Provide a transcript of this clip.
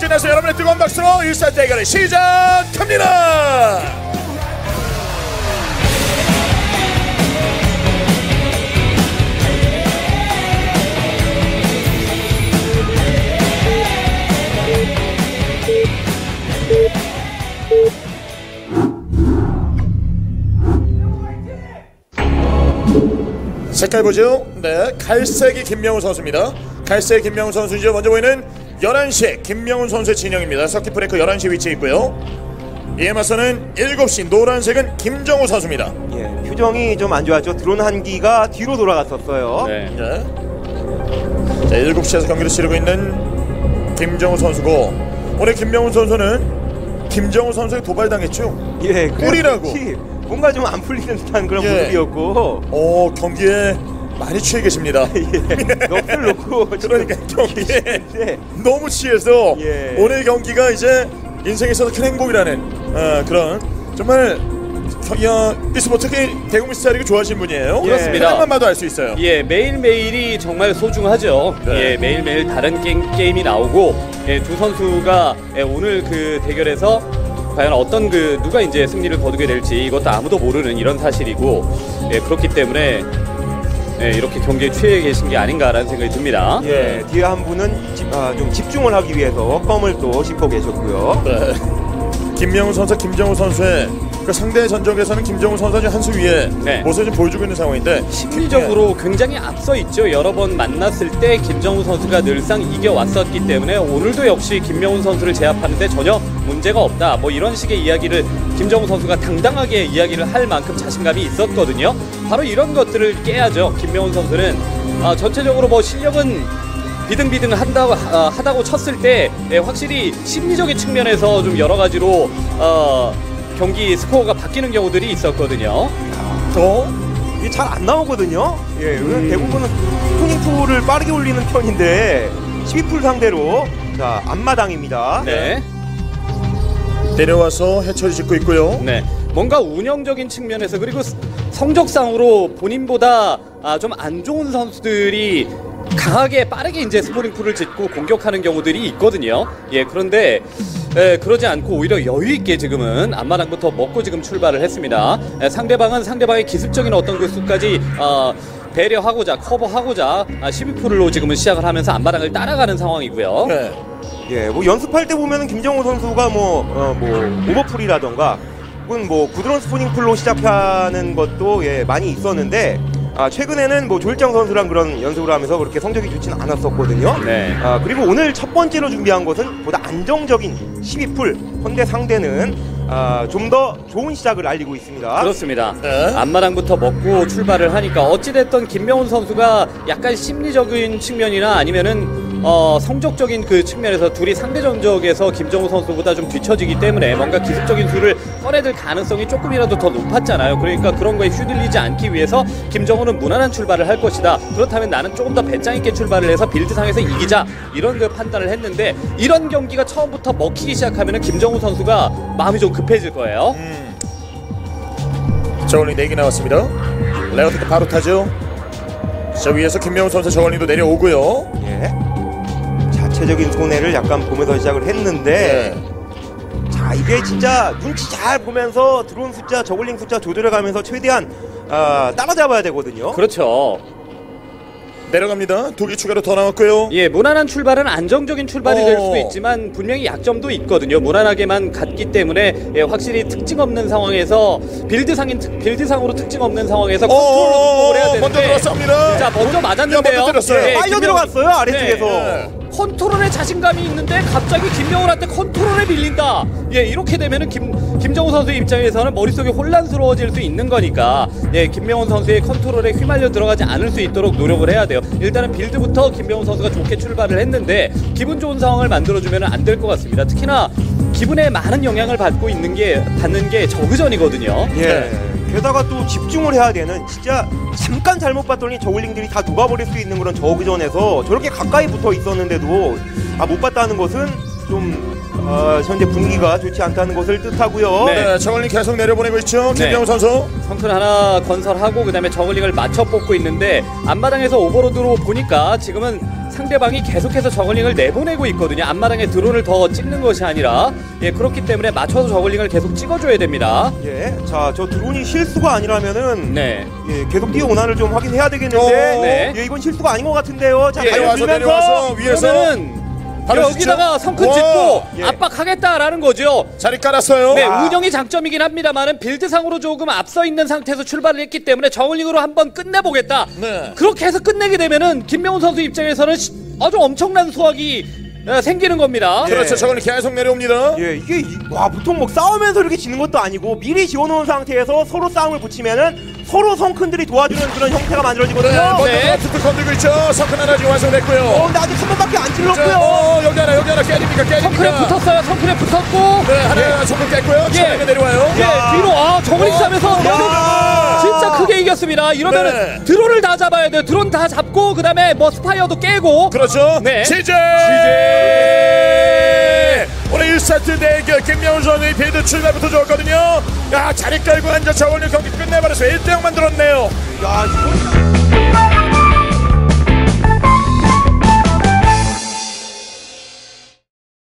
신나서 여러분의 뜨거운 박수로 일산 대결을 시작합니다. 색깔 보죠. 네, 갈색이 김명훈 선수입니다. 갈색 김명훈 선수이죠. 먼저 보이는 11시 김명훈 선수의 진영입니다. 서킷 브레이크 11시 위치에 있고요. 이에 맞서는 7시 노란색은 김정우 선수입니다. 예, 표정이 좀 안 좋았죠. 드론 한 기가 뒤로 돌아갔었어요. 네. 네. 자, 7시에서 경기를 치르고 있는 김정우 선수고, 오늘 김명훈 선수는 김정우 선수에 도발당했죠. 예, 꿀이라고. 뭔가 좀 안 풀리는 듯한 그런 모습이었고. 경기에 많이 취해 계십니다. 예, 넋을 놓고 그러니까 경기에 네. 너무 취해서 예. 오늘 경기가 이제 인생에 있어서 큰 행복이라는 그런 정말 e스포츠 대국민 스타일을 좋아하시는 분이에요. 그렇습니다. 하나만 봐도 알 수 있어요. 예, 매일매일이 정말 소중하죠. 네. 예, 매일매일 다른 게임이 나오고, 예, 두 선수가 오늘 그 대결에서 과연 어떤 누가 이제 승리를 거두게 될지 이것도 아무도 모르는 이런 사실이고, 예, 그렇기 때문에 이렇게 경기에 취해 계신 게 아닌가라는 생각이 듭니다. 예, 뒤에 한 분은 좀 집중을 하기 위해서 껌을 또 씹고 계셨고요. 네. 김명훈 선수, 김정우 선수의 그 상대 전적에서는 김정우 선수가 한 수 위에 네. 모습을 좀 보여주고 있는 상황인데, 심리적으로 굉장히 앞서 있죠. 여러 번 만났을 때 김정우 선수가 늘상 이겨왔었기 때문에 오늘도 역시 김명훈 선수를 제압하는데 전혀 문제가 없다, 뭐 이런 식의 이야기를 김정우 선수가 당당하게 이야기를 할 만큼 자신감이 있었거든요. 바로 이런 것들을 깨야죠. 김명훈 선수는 전체적으로 뭐 실력은 비등비등 하다고 쳤을 때 확실히 심리적인 측면에서 좀 여러 가지로 경기 스코어가 바뀌는 경우들이 있었거든요. 이게 잘 안 나오거든요. 예, 대부분은 스토닝풀을 빠르게 올리는 편인데 12풀 상대로 자 앞마당입니다. 네. 내려와서 해처리 짓고 있고요. 네. 뭔가 운영적인 측면에서, 그리고 성적상으로 본인보다 좀 안 좋은 선수들이 강하게 빠르게 이제 스포닝풀을 짓고 공격하는 경우들이 있거든요. 예, 그런데 그러지 않고 오히려 여유 있게 지금은 앞마당부터 먹고 지금 출발을 했습니다. 상대방은 상대방의 기습적인 어떤 그 수까지 배려하고자, 커버하고자 12풀로 지금은 시작을 하면서 앞마당을 따라가는 상황이고요. 네. 예, 뭐 연습할 때 보면은 김정우 선수가 뭐 오버풀이라던가 혹은 뭐 구드론 스포닝풀로 시작하는 것도 많이 있었는데, 최근에는 뭐 조일장 선수랑 그런 연습을 하면서 그렇게 성적이 좋지는 않았었거든요. 네. 그리고 오늘 첫 번째로 준비한 것은 보다 안정적인 12풀. 헌데 상대는 좀 더 좋은 시작을 알리고 있습니다. 그렇습니다. 네. 앞마당부터 먹고 출발을 하니까 어찌됐던 김명훈 선수가 약간 심리적인 측면이나 아니면은 성적적인 그 측면에서 둘이 상대 전적에서 김정우 선수보다 좀 뒤처지기 때문에 뭔가 기습적인 수를 꺼내들 가능성이 조금이라도 더 높았잖아요. 그러니까 그런 거에 휘둘리지 않기 위해서 김정우는 무난한 출발을 할 것이다. 그렇다면 나는 조금 더 배짱 있게 출발을 해서 빌드상에서 이기자, 이런 그 판단을 했는데, 이런 경기가 처음부터 먹히기 시작하면은 김정우 선수가 마음이 좀 급해질 거예요. 저울링 4개 나왔습니다. 레어트 바로 타죠. 저 위에서 김명훈 선수 저울링도 내려오고요. 예. 자체적인 손해를 약간 보면서 시작을 했는데, 자 이게 진짜 눈치 잘 보면서 드론 숫자, 저글링 숫자 조절해가면서 최대한 따라잡아야 되거든요. 그렇죠. 내려갑니다. 2개 추가로 더 나왔고요. 예, 무난한 출발은 안정적인 출발이 될 수도 있지만 분명히 약점도 있거든요. 무난하게만 갔기 때문에 확실히 특징 없는 상황에서 빌드상으로 특징 없는 상황에서 컨트롤로 극복을 해야 되는데, 먼저 들어왔습니다. 자, 먼저 맞았는데요. 먼저 때렸어요. 빨려 들어갔어요, 아래쪽에서. 컨트롤에 자신감이 있는데 갑자기 김명훈한테 컨트롤에 밀린다. 예, 이렇게 되면은 김정우 선수의 입장에서는 머릿속이 혼란스러워질 수 있는 거니까, 예, 김명훈 선수의 컨트롤에 휘말려 들어가지 않을 수 있도록 노력을 해야 돼요. 일단은 빌드부터 김명훈 선수가 좋게 출발을 했는데 기분 좋은 상황을 만들어주면 안 될 것 같습니다. 특히나 기분에 많은 영향을 받는 게 저그전이거든요. 예. 게다가 또 집중을 해야 되는, 진짜 잠깐 잘못 봤더니 저글링들이 다 녹아버릴 수 있는 그런 저그전에서 저렇게 가까이 붙어 있었는데도 못 봤다는 것은 좀 현재 분위기가 좋지 않다는 것을 뜻하고요. 네, 저글링 계속 내려보내고 있죠. 김명훈 선수. 성큰 하나 건설하고 그다음에 저글링을 맞춰 뽑고 있는데, 앞마당에서 오버로드로 보니까 지금은 상대방이 계속해서 저글링을 내보내고 있거든요. 앞마당에 드론을 더 찍는 것이 아니라 그렇기 때문에 맞춰서 저글링을 계속 찍어줘야 됩니다. 예, 자, 저 드론이 실수가 아니라면은 네. 계속 뛰어오나를 좀 확인해야 되겠는데 네. 이건 실수가 아닌 것 같은데요. 자, 내려와서 위에서 그러면은 바로 여기다가 진짜? 성큰 와. 짓고 예. 압박하겠다라는 거죠. 자리 깔았어요. 네, 운영이 장점이긴 합니다만은 빌드상으로 조금 앞서 있는 상태에서 출발을 했기 때문에 저울링으로 한번 끝내보겠다. 네. 그렇게 해서 끝내게 되면은 김명훈 선수 입장에서는 아주 엄청난 수확이 생기는 겁니다. 그렇죠. 저걸 계속 내려옵니다. 예, 이게 보통 뭐 싸우면서 이렇게 지는 것도 아니고 미리 지어놓은 상태에서 서로 싸움을 붙이면은 서로 성큰들이 도와주는 그런 형태가 만들어지거든요. 네, 먼저 네. 투 건들고 있죠. 석근 하나 지금 완성됐고요. 근데 아직 한 번밖에 안 자, 찔렀고요. 여기 하나 깨집니까? 성큰에 붙었어요. 성큰에 붙었고. 네, 하나 석근 깼고요. 예. 차량에 내려와요. 뒤로 저글링 싸면서 진짜 크게 이겼습니다. 이러면은 네. 드론을 다 잡아야 돼요. 드론 다 잡고 그다음에 뭐 스파이어도 깨고. 그렇죠. 네. 지제! 오늘 1세트 대결 김명훈 선수의 빌드 출발부터 좋았거든요. 야, 자리 깔고 앉아 저걸로 경기 끝내버렸어요. 1대0 만들었네요. 야, 이거